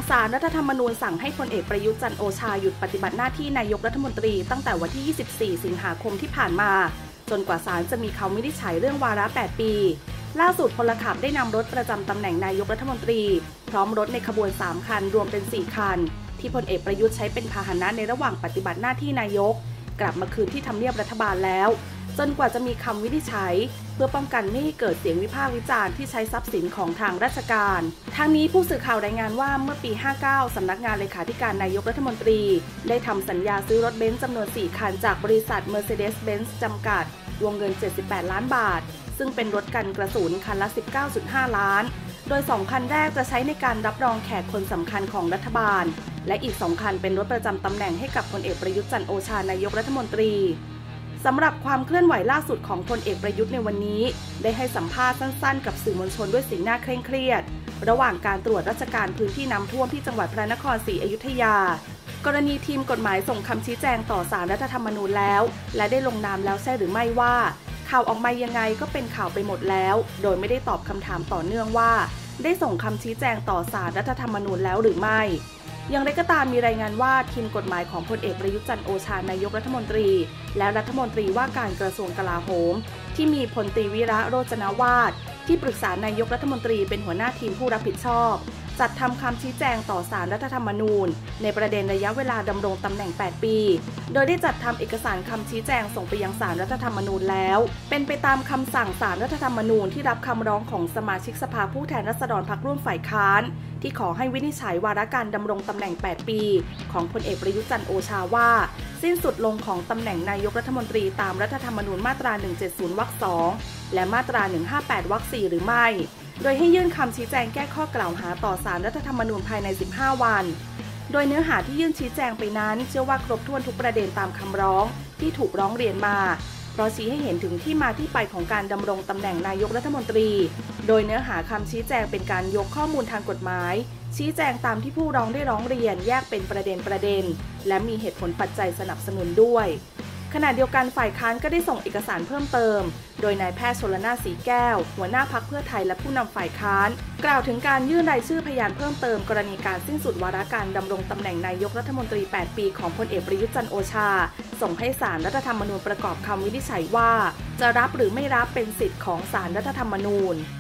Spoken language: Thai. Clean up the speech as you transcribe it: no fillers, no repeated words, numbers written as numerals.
ศาลรัฐธรรมนูญสั่งให้พลเอกประยุทธ์จันทร์โอชาหยุดปฏิบัติหน้าที่นายกรัฐมนตรีตั้งแต่วันที่ 24 สิงหาคมที่ผ่านมาจนกว่าศาลจะมีคำวินิจฉัยเรื่องวาระ 8 ปีล่าสุดพลขับได้นำรถประจำตำแหน่งนายกรัฐมนตรีพร้อมรถในขบวน 3 คันรวมเป็น 4 คันที่พลเอกประยุทธ์ใช้เป็นพาหนะในระหว่างปฏิบัติหน้าที่นายกกลับมาคืนที่ทำเนียบรัฐบาลแล้วจนกว่าจะมีคำวินิจฉัยเพื่อป้องกันไม่ให้เกิดเสียงวิพากษ์วิจารณ์ที่ใช้ทรัพย์สินของทางราชการทางนี้ผู้สื่อข่าวรายงานว่าเมื่อปี 59 สำนักงานเลขาธิการนายกรัฐมนตรีได้ทำสัญญาซื้อรถเบนซ์จำนวน 4 คันจากบริษัท Mercedes-Benz จำกัดวงเงิน 78 ล้านบาทซึ่งเป็นรถกันกระสุนคันละ 19.5 ล้านโดย 2 คันแรกจะใช้ในการรับรองแขกคนสำคัญของรัฐบาลและอีก 2 คันเป็นรถประจำตำแหน่งให้กับพลเอกประยุทธ์จันทร์โอชานายกรัฐมนตรีสำหรับความเคลื่อนไหวล่าสุดของพลเอกประยุทธ์ในวันนี้ได้ให้สัมภาษณ์สั้นๆกับสื่อมวลชนด้วยสีหน้าเคร่งเครียดระหว่างการตรวจราชการพื้นที่น้ำท่วมที่จังหวัดพระนครศรีอยุธยากรณีทีมกฎหมายส่งคำชี้แจงต่อศาลรัฐธรรมนูญแล้วและได้ลงนามแล้วใช่หรือไม่ว่าข่าวออกมายังไงก็เป็นข่าวไปหมดแล้วโดยไม่ได้ตอบคำถามต่อเนื่องว่าได้ส่งคำชี้แจงต่อศาลรัฐธรรมนูญแล้วหรือไม่อย่างไรก็ตามมีรายงานว่าทีมกฎหมายของพลเอกประยุทธ์จันทร์โอชานายกรัฐมนตรีและรัฐมนตรีว่าการกระทรวงกลาโหมที่มีพลตรีวิระโรจนวาทที่ปรึกษานายกรัฐมนตรีเป็นหัวหน้าทีมผู้รับผิดชอบจัดทำคำชี้แจงต่อศาลรัฐธรรมนูญในประเด็นระยะเวลาดำรงตำแหน่ง 8 ปีโดยได้จัดทำเอกสารคำชี้แจงส่งไปยังศาลรัฐธรรมนูญแล้วเป็นไปตามคำสั่งศาลรัฐธรรมนูญที่รับคำร้องของสมาชิกสภาผู้แทนราษฎรพรรคร่วมฝ่ายค้านที่ขอให้วินิจฉัยวาระการดำรงตำแหน่ง 8 ปีของพลเอกประยุทธ์จันทร์โอชาว่าสิ้นสุดลงของตำแหน่งนายกรัฐมนตรีตามรัฐธรรมนูญมาตรา 170 วรรค 2 และมาตรา 158 วรรค 4 หรือไม่โดยให้ยื่นคำชี้แจงแก้ข้อกล่าวหาต่อศาลรัฐธรรมนูญภายใน 15 วันโดยเนื้อหาที่ยื่นชี้แจงไปนั้นเชื่อว่าครบถ้วนทุกประเด็นตามคำร้องที่ถูกร้องเรียนมาเพราะชี้ให้เห็นถึงที่มาที่ไปของการดำรงตำแหน่งนายกรัฐมนตรีโดยเนื้อหาคำชี้แจงเป็นการยกข้อมูลทางกฎหมายชี้แจงตามที่ผู้ร้องได้ร้องเรียนแยกเป็นประเด็นและมีเหตุผลปัจจัยสนับสนุนด้วยขณะเดียวกันฝ่ายค้านก็ได้ส่งเอกสารเพิ่มเติมโดยนายแพทย์ชลนาถ ศรีแก้วหัวหน้าพรรคเพื่อไทยและผู้นำฝ่ายค้านกล่าวถึงการยื่นรายชื่อพยานเพิ่มเติมกรณีการสิ้นสุดวาระการดำรงตำแหน่งนายกรัฐมนตรี 8 ปีของพลเอกประยุทธ์จันทร์โอชาส่งให้ศาลรัฐธรรมนูญประกอบคำวินิจฉัยว่าจะรับหรือไม่รับเป็นสิทธิ์ของศาลรัฐธรรมนูญ